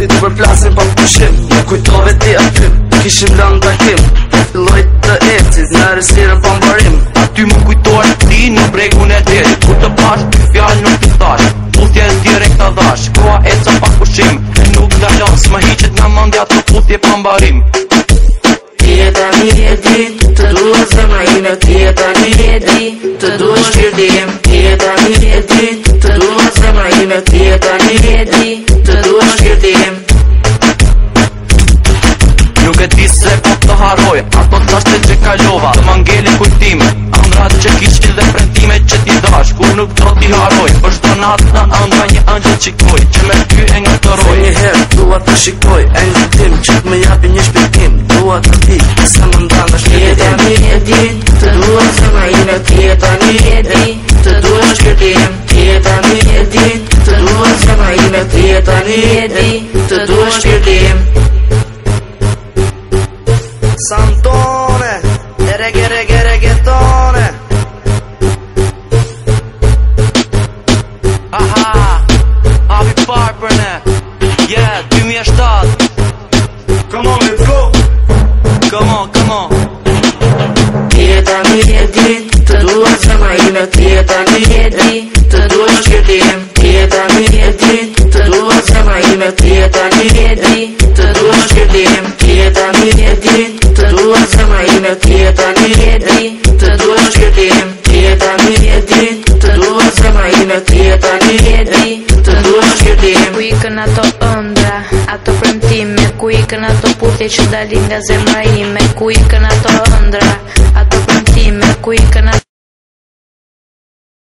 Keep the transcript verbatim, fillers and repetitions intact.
ti të përplasin pa pushim. Më kujtove ti aty, kishim lënë takim. Filloj të ecit, në rësirën pa mbarim. Aty më kujtohet ti në bregun e detit. Kur të pash, ty fjallë nuk të thash. Puthje direkt të dhash, koha eca pa pushim. Nuk dalon, s'më hiqet nga mandja të puthje pa mbarim. Ti e tani e din, të dua zemra ime. Ti e tani e din, të dua shpirtim. Ti e tani e din, të dua zemra ime. Ti e tani e din, të dua shpirtim. Nuk e di se po të haroj, ato qashtet që kalova, të mangeli kujtime. Andrat që kishin dhe premtime që ti dash, kur nuk do t'i haroj. Për shdo natë në andra një angjel qikoj, që me ty e nga të roj. Një herë, dua të shikoj, e nga tim, që t'me japi një shpirtim. Dua të di, se më ndanë shpirtim. Ti e tani e din, të dua zemra ime. Ti e tani e din, të dua shpirtim. Ti e tani e din, të dua zemra ime. Ti e tani e din, të dua shpirtim. Santone, e reggae, reggae, reggaetone. Aha, Avi Parperne, yeah, dy mijë e shtatë. Come on, let's go. Come on, come on. Ti e tani e din, të dua zemra ime. Ti e tani e din, të dua shpirtim. Ti e tani e din, të dua zemra ime. Ti e tani e din, të dua shpirtim. Ti e tani e din, të dua zemra ime. Ti e tani e din, të dua shpirtim. Ti e tani e din, të dua zemra ime. Ti e tani e din, të dua shpirtim. Ku ikën ato ëndra, ato premtime, ku ikën ato puthje që dalin nga zemra ime. Ku ikën ato ëndra, ato premtime, ku ikën